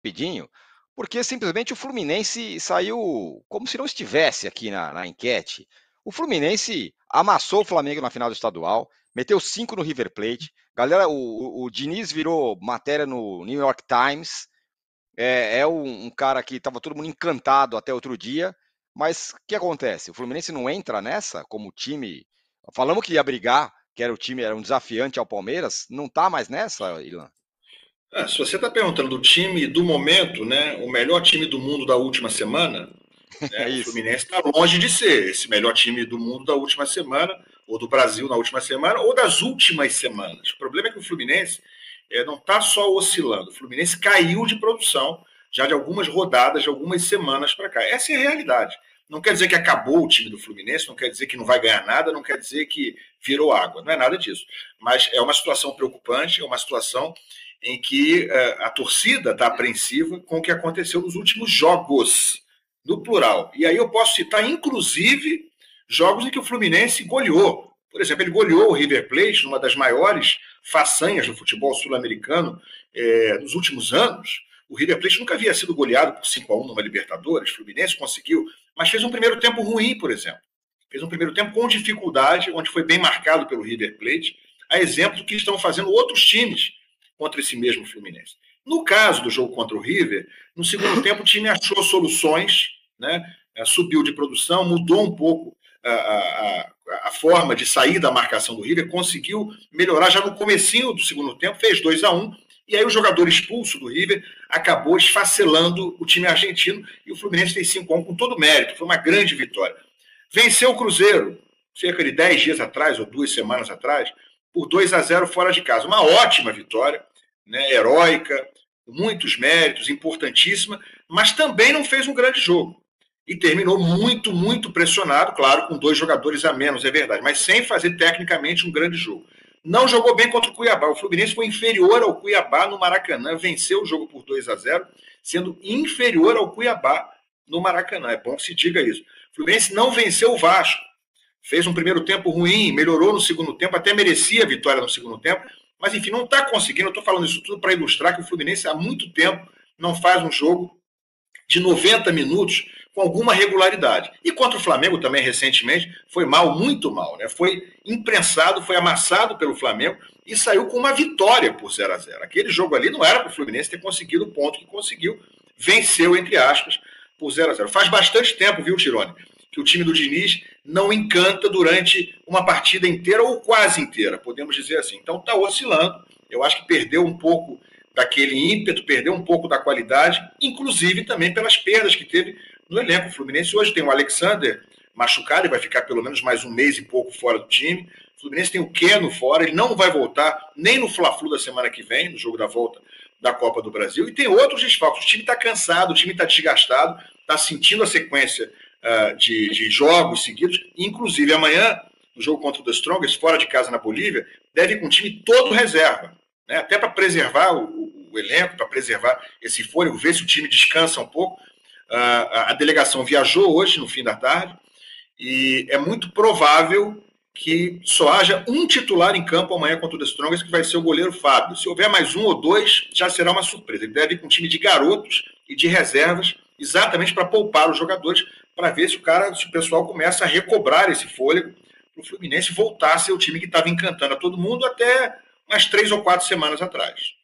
rapidinho, porque simplesmente o Fluminense saiu como se não estivesse aqui na enquete. O Fluminense amassou o Flamengo na final do estadual, meteu 5 no River Plate. Galera, o Diniz virou matéria no New York Times. É um cara que estava todo mundo encantado até outro dia, mas o que acontece? O Fluminense não entra nessa como time. Falamos que ia brigar, que era o time, era um desafiante ao Palmeiras, não tá mais nessa, Ilan? Se você está perguntando do time do momento, né, o melhor time do mundo da última semana, É né, o isso. Fluminense está longe de ser esse melhor time do mundo da última semana, ou do Brasil na última semana, ou das últimas semanas. O problema é que o Fluminense não está só oscilando. O Fluminense caiu de produção já de algumas rodadas, de algumas semanas para cá. Essa é a realidade. Não quer dizer que acabou o time do Fluminense, não quer dizer que não vai ganhar nada, não quer dizer que virou água. Não é nada disso. Mas é uma situação preocupante, é uma situação em que a torcida está apreensiva com o que aconteceu nos últimos jogos, no plural. E aí eu posso citar, inclusive, jogos em que o Fluminense goleou. Por exemplo, ele goleou o River Plate, numa das maiores façanhas do futebol sul-americano nos últimos anos. O River Plate nunca havia sido goleado por 5-1 numa Libertadores, o Fluminense conseguiu, mas fez um primeiro tempo ruim, por exemplo. Fez um primeiro tempo com dificuldade, onde foi bem marcado pelo River Plate, a exemplo do que estão fazendo outros times contra esse mesmo Fluminense. No caso do jogo contra o River, no segundo tempo o time achou soluções, né? Subiu de produção, mudou um pouco a forma de sair da marcação do River, conseguiu melhorar já no comecinho do segundo tempo, fez 2-1, e aí o jogador expulso do River acabou esfacelando o time argentino, e o Fluminense fez 5-1 com todo mérito, foi uma grande vitória. Venceu o Cruzeiro, cerca de 10 dias atrás, ou 2 semanas atrás, por 2-0 fora de casa. Uma ótima vitória, né, heróica, muitos méritos, importantíssima, mas também não fez um grande jogo. E terminou muito, muito pressionado, claro, com 2 jogadores a menos, é verdade, mas sem fazer tecnicamente um grande jogo. Não jogou bem contra o Cuiabá. O Fluminense foi inferior ao Cuiabá no Maracanã, venceu o jogo por 2-0, sendo inferior ao Cuiabá no Maracanã. É bom que se diga isso. O Fluminense não venceu o Vasco. Fez um primeiro tempo ruim, melhorou no segundo tempo, até merecia a vitória no segundo tempo, mas enfim, não está conseguindo. Eu estou falando isso tudo para ilustrar que o Fluminense há muito tempo não faz um jogo de 90 minutos com alguma regularidade. E contra o Flamengo também, recentemente, foi mal, muito mal. Né? Foi imprensado, foi amassado pelo Flamengo e saiu com uma vitória por 0-0. Aquele jogo ali não era para o Fluminense ter conseguido o ponto que conseguiu, venceu, entre aspas, por 0-0. Faz bastante tempo, viu, Tirone, que o time do Diniz não encanta durante uma partida inteira ou quase inteira, podemos dizer assim. Então está oscilando. Eu acho que perdeu um pouco daquele ímpeto, perdeu um pouco da qualidade, inclusive também pelas perdas que teve no elenco. O Fluminense hoje tem o Alexander machucado, ele vai ficar pelo menos mais um mês e pouco fora do time. O Fluminense tem o Keno fora, ele não vai voltar nem no Fla-Flu da semana que vem, no jogo da volta da Copa do Brasil. E tem outros desfalques. O time está cansado, o time está desgastado, está sentindo a sequência de jogos seguidos. Inclusive amanhã, no jogo contra o The Strongest, fora de casa na Bolívia, deve ir com o time todo reserva, né? Até para preservar o elenco, para preservar esse fôlego, ver se o time descansa um pouco. A delegação viajou hoje, no fim da tarde, e é muito provável que só haja um titular em campo amanhã contra o The Strongest, que vai ser o goleiro Fábio. Se houver mais um ou dois, já será uma surpresa. Ele deve ir com um time de garotos e de reservas, exatamente para poupar os jogadores, para ver se o pessoal começa a recobrar esse fôlego para o Fluminense voltar a ser o time que estava encantando a todo mundo até umas 3 ou 4 semanas atrás.